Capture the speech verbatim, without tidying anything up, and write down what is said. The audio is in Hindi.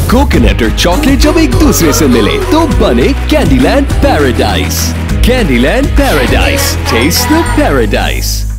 कोकोनट और चॉकलेट जब एक दूसरे से मिले तो बने Candyland Paradise. Candyland Paradise, taste the paradise.